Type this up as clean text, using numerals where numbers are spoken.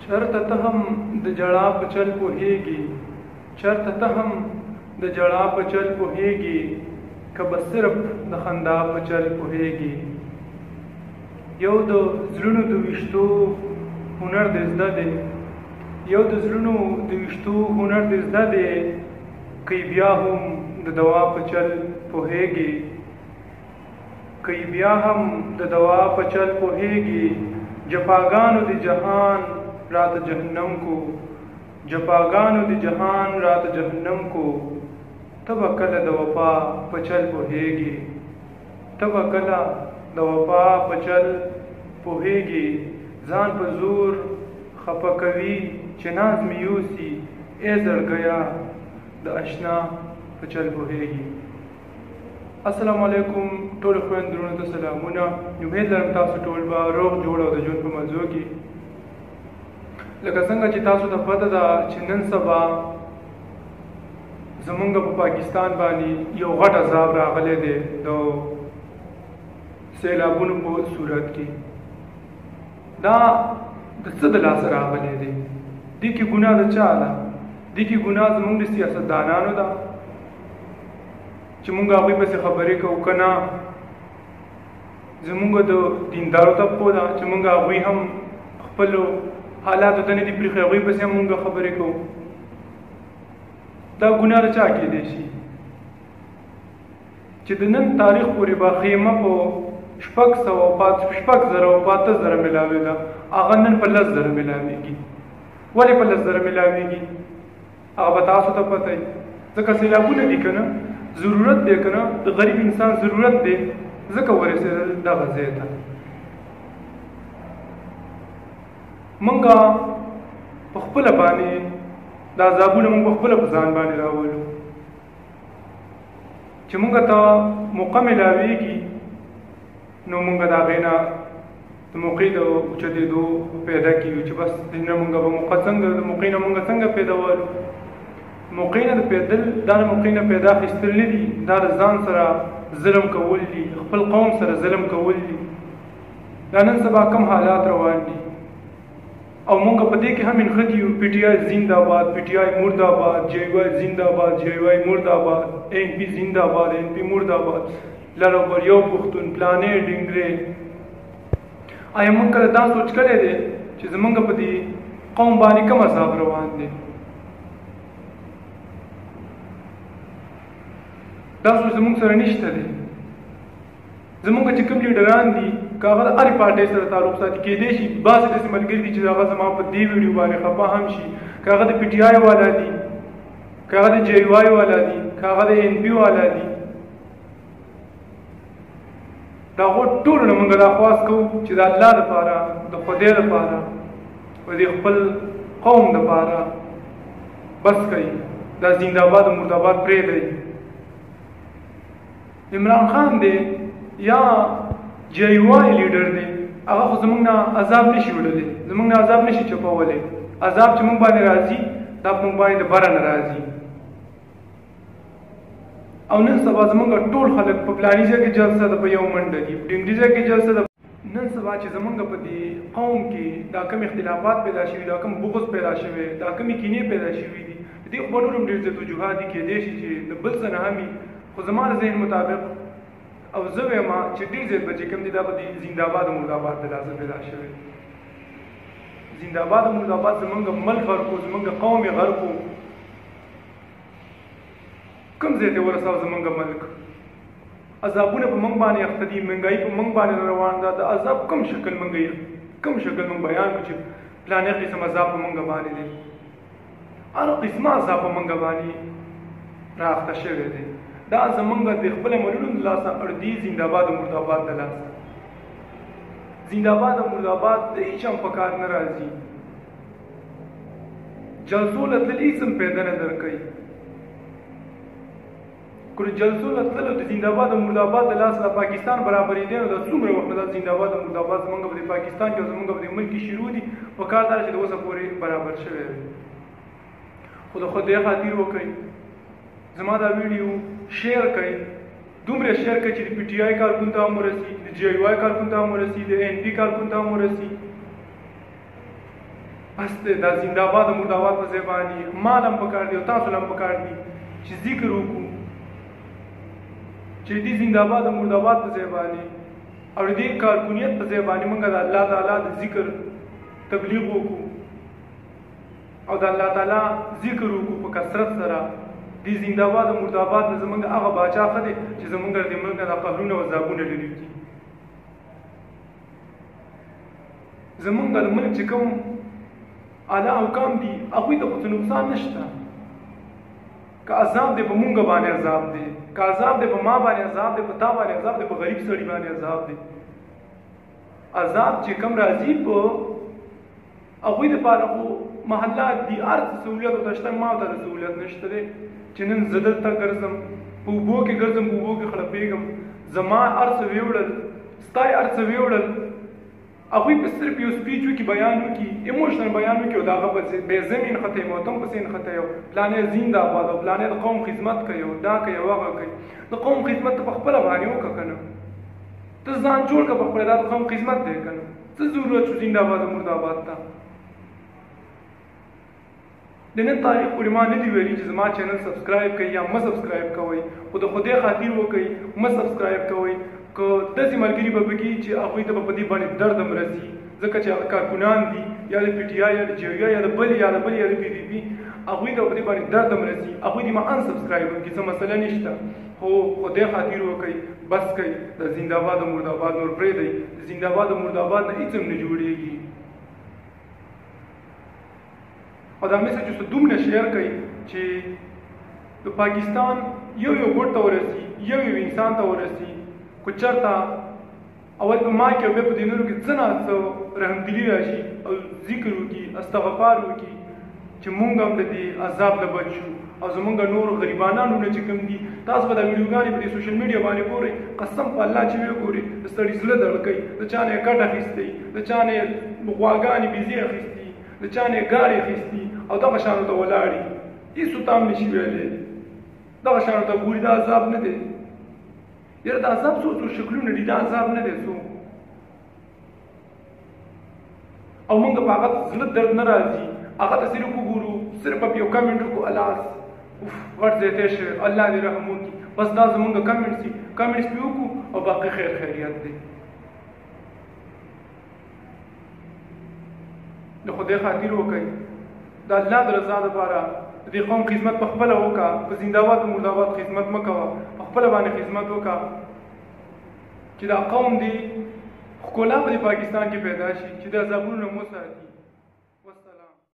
چرته ته هم د جړا په چل پوهېږي، چرته ته هم د جړا په چل پوهېږي، که به صرف د خندا په چل پوهېږي. یو د زړونو د ویشتو هنر دې زده دی، یو د زړونو د ویشتو هنر دې زده دی، که بیا هم د دوا په چل پوهېږي، که بیا هم د دوا په چل پوهېږي. جفاګانو د جهان رات جهنم کو، جفاګانو د جهان رات جهنم کو. تب کله د وفا په چل پوهېږي، تب کله د وفا په چل پوهېږي. ځان په زور خفه کوي چې ناز مې یوسي، ای زړګیا د اشنا په چل پوهېږي. السلام علیکم ټولو خویندرونو ته سلامونه. امید لرم تاسو ټول به روغ جوړ او د ژوند په مزو کې. لکه څنګه چې تاسو ته پته ده چې نن سبا زمونږ په پاکستان باندې یو غټ عذاب راغلی دی د سیلابونو په صورت کې. دا د څه د لاسه راغلی دی؟ دې کې ګناه د چا ده؟ دې کې ګناه زمونږ د سیاستدانانو ده چې مونږ هغوی پسې خبرې کوو، که نه زمونږ د دیندارو طبقو ده چې مونږ هغوی هم خپلو حالاتو ته نه دي پرېښي، هغوی پسې هم مونږ خبرې کوو. دا ګناه د چا کېدی شي چې د نن تاریخ پورې به خیمه په 6,000 میلاوي ده، هغه نن په 10,000 میلاویږي. ولې په 10,000 میلاویږي؟ هغه به تاسو ته پته وي. ځکه سیلابونه دي که نه، ضرورت دی که نه، د غریب انسان ضرورت دی، ځکه ورسېدل دغه ځای ته. مونږ په خپله باندې دا عذابونه مونږ په خپله په ځان باندې راولو. چې مونږ ته موقع میلاویږي نو مونږ د هغې نه د موقع د اوچتېدو پیدا کېږو چې بس نه مونږ به موقع څنګه د موقع نه مونږ څنګه پیدا والو. موقع نه د پیدل دا د موقع نه پیدا اخیستل نه دي، دا د ځان سره ظلم کول دي، خپل قوم سره ظلم کول دي. دا نن سبا کم حالات روان دي او مونږ په دې کې هم انخدي یو. پی ټی آی زنده‌باد، پی ټی آی مرده‌باد، جے وائی زنده‌باد، جے وائی مرده‌باد، این پی زنده‌باد، این پی مرده‌باد، لړو بر یو پښتون پلانې ډنګرې. آیا مونږ کله دا سوچ کړی دی چې زمونږ په دې قوم باندې کوم عذاب روان دی؟ دا سوچ زمونږ سره نشته دی. زمونږ چې کوم لیډران دي که هغه د هرې پارټۍ سره تعلق ساتي، کېدای شي بعضې داسې ملګري دي چې هغه زما په دې ویډیو باندې خفه هم شي، که هغه د پی ټي آی والا دي، که هغه د جے وائی والا دي، که هغه د این پي والا دي. د هغو ټولو نه مونږ دا خواست کوو چې د الله دپاره، د خدای دپاره او د خپل قوم دپاره بس کوي. دا زنده‌باد او مرده‌باد پرېږدئ. عمران خان دی یا جے وائی لیډر دی، هغه خو زمونږ نه عذاب نشي وړلی، زمونږ نه عذاب نشي چپولی. عذاب چې مونږ باندې راځي دا په مونږ باندې د بره نه راځي. او نن سبا زمونږ ټول خلک په پلاني ځای کې جلسه ده، په یو منډه دي، په ډنګري ځای کې جلسه ده. نن سبا چې زمونږ په دې قوم کې دا کوم اختلافات پیدا شوي، دا کوم بغض پیدا شوی، دا کومې کینې پیدا شوي دي، دې خو به نور هم ډېر زیات وجوهات دي، کېدای شي چې د بل څه نه هم وي. خو زما د ذهن مطابق او زه وایم چې ډېر زیات به چې کوم دي دا به د زنده‌باد او مرده‌باد د لاسه پیدا شوی. زنده‌باد او مرده‌باد زمونږ ملک غرق و، زمونږ قوم یې غرق و. کوم ځای ته ورساو زمونږ ملک؟ عذابونه په مونږ باندې اخته دي، مهنګایي په مونږ باندې روان ده. د عذاب کوم شکل مونږ بیان کړو چې پلانې قسم عذاب په مونږ باندې دی، هر قسمه عذاب په مونږ باندې راخته شوی دی. دا زمونږ د خپل عملونو د لاسه اړدي زنده‌باد او مرده‌باد د لاسه. زنده‌باد او مرده‌باد د هیڅ هم په کار نه راځي. جلسو له تلل هیڅ هم پیدا نه درکوي. که د جلسو له تللو د زنده‌باد او مرده‌باد د لاسه د پاکستان برابرېدی نو دا څومره وخت نه دا زنده‌باد او مرده‌باد زمونږ په پاکستان کې او زمونږ په ملک کې شروع دي. په کار دا چې د اوسه پورې برابر شوی وي. خو د خدای خاطر وکړئ، زما دا ویډیو شیر کړئ، دومره شیر کړئ چې د پی ټي آی کارکون ته هم ورسي، د جے وائی کارکون ته هم ورسي، د این پي کارکون ته هم ورسي. استه دا زنده‌باد مرده‌باد په ځای باندې مال هم پکار دی او تاسو هم پکار دي چې ذکر وکړو چې دې زنده‌باد مرده‌باد په ځای باندې او دې کارکونیت په ځای باندې موږ د الله تعالی د ذکر تبلیغ وکړو او د الله تعالی ذکر وکړو په کثرت سره. دې زنده‌باد مرده‌باد نه زموږ هغه باچا ښه دی چې زموږ د ملک د قهرونه او عذابونه لري دي. زمونږ د ملک چې کوم اعلی حکام دي هغوی ته خو څه نقصان نشته. که عذاب دی په مونږ باندې عذاب دی، که عذاب دی په ما باندې عذاب دی، په تا باندې عذاب دی، په غریب سړي باندې عذاب دی. عذاب چې کوم راځي په هغوی دپاره خو محلات دي، هر څه سهولیت ورته شته، ما ته د سهولیت نشته دی چې نن زه دلته ګرځم، په اوبو کې ګرځم، په اوبو کې خړپېږم، زما هر څه ویوړل، ستا یې هر څه ویوړل. هغوی په صرف یو سپیچ وکړي، بیان وکړي، ایموشنل بیان وکړي او د هغه پسې بې ضمین خطه یې موتم پسې نښته یو پلانې زنده آباد او پلانې د قوم خدمت کوي او دا کوي او هغه کوي. د قوم خدمت ته په خپله باندې وکړه که نه، ته ځان جوړ کړه په خپله، دا د قوم خدمت دی که نه. څه ضرورت شو زنده آباد او مرده آباد ته؟ د نن تاریخ پورې ما نه دي ویلي چې زما چینل سبسکرایب کوئ یا مه سبسکرایب کوئ، خو د خدای خاطر وکئ، مه سبسکرایب کوئ. که داسې ملګري به وکړي چې هغوی ته به په دې باندې درد هم رسي، ځکه چې هغه کارکونان دي یا د پي ټي آی یا د جیویا یا د بل یا د پي ډي پي، هغوی ته په دې باندې درد هم رسي، هغوی دې ما انسبسکرایب وکړي، څه مسله نشته. خو خدای خاطر وکئ، بس کوئ، د زنده آباد او مرده آباد نور پرېږدئ. د زنده آباد او مرده آباد نه هېڅ هم نه جوړېږي. او دا میسج اوس دومره شیر کوي چې د پاکستان یو ګوټ ته ورسي، یو انسان ته ورسي، خو چېرته اول په ما کې او بیا په دې نورو کې څه نه څه رحمدلي راشي او ذکر وکړي، استغفار وکړي چې مونږ هم د دې عذاب نه بچ شو. او زمونږ نور غریبانان نه چې کوم دي، تاسو به دا ویډیوګانې په دې سوشل میډیا باندې ګورئ، قسم په الله چې ویې ګورئ د سړي زړه دړ کوي. د چا نه یې کټ اخیستی، د چا نه یې غواګانې بیزې اخیستي، د چا نه یې ګاډې اخیستي او دغه شیانو ته ولاړي، هېڅ ته هم نشي ویلی. دغه شیانو ته ګوري، دا عذاب نه دی؟ یاره دا عذاب څو شکلونه دي، دا عذاب نه دی څو. او موږ په هغه زړه درد نه راځي، هغه ته صرف وګورو، صرف په یو کمنټ وکړو، الاس غټ ځای شه، الله دې رحم وکړي، بس دا زمونږ کمنټس دي، کمنټس پې وکړو او باقي خیر خیریت دی. د خدای خاطر وکړئ، د الله د رضا دپاره د دې قوم خدمت په خپله وکړه. په زنده آباد او مرده آباد خدمت مه کوه، په خپله باندې خدمت وکړه چې دا قوم دی ښکلا په دې پاکستان کې پیدا شي، چې د عذابونو نه مو ساتي.